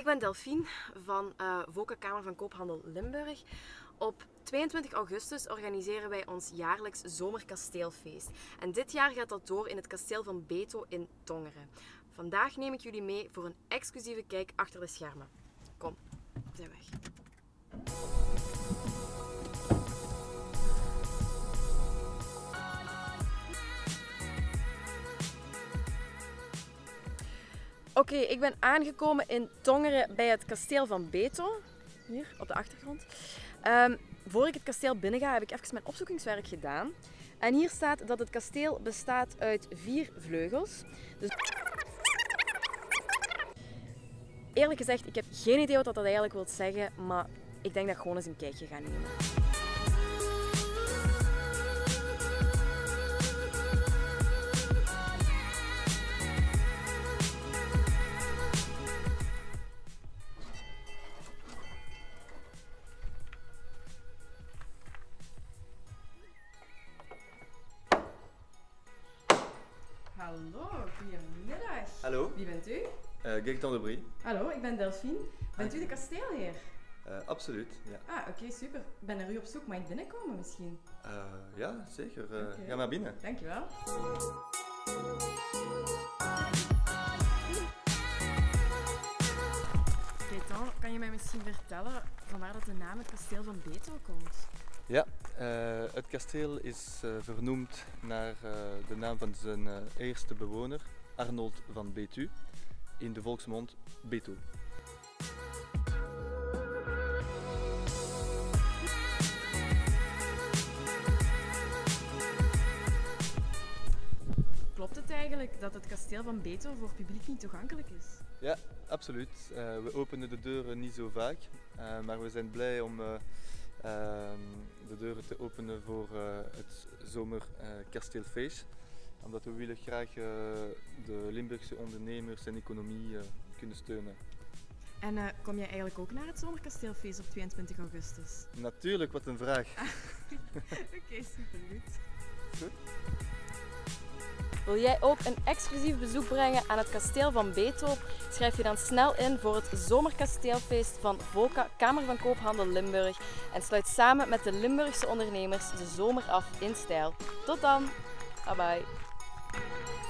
ben Delphine van VOCA Kamer van Koophandel Limburg. Op 22 augustus organiseren wij ons jaarlijks zomerkasteelfeest. En dit jaar gaat dat door in het kasteel van Beto in Tongeren. Vandaag neem ik jullie mee voor een exclusieve kijk achter de schermen. Kom, we zijn weg. Oké, ik ben aangekomen in Tongeren bij het kasteel van Beto. Hier, op de achtergrond. Voor ik het kasteel binnen ga, heb ik even mijn opzoekingswerk gedaan. En hier staat dat het kasteel bestaat uit 4 vleugels. Dus... Eerlijk gezegd, ik heb geen idee wat dat eigenlijk wil zeggen, maar ik denk dat ik gewoon eens een kijkje ga nemen. Hallo, goedemiddag. Hallo. Wie bent u? Gerton de Brie. Hallo, ik ben Delphine. Bent u de kasteelheer? Absoluut, ja. Ah, oké, super. Ik ben naar u op zoek. Mag ik binnenkomen misschien? Ja, zeker. Oké. Ga maar binnen. Dankjewel. Gerton, kan je mij misschien vertellen vanwaar dat de naam het kasteel van Beto komt? Ja, het kasteel is vernoemd naar de naam van zijn eerste bewoner, Arnold van Betu, in de volksmond Beto. Klopt het eigenlijk dat het kasteel van Beto voor het publiek niet toegankelijk is? Ja, absoluut. We openen de deuren niet zo vaak, maar we zijn blij om de deuren te openen voor het zomerkasteelfeest. Omdat we willen graag de Limburgse ondernemers en economie kunnen steunen. En kom jij eigenlijk ook naar het zomerkasteelfeest op 22 augustus? Natuurlijk, wat een vraag. Oké, supergoed. Goed. Wil jij ook een exclusief bezoek brengen aan het kasteel van Beto? Schrijf je dan snel in voor het zomerkasteelfeest van VOCA Kamer van Koophandel Limburg en sluit samen met de Limburgse ondernemers de zomer af in stijl. Tot dan! Bye bye!